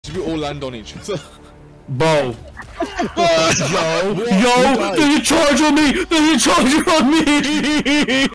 We all land on each other. Bro. Yo, there's a charge on me! There's a charge on me!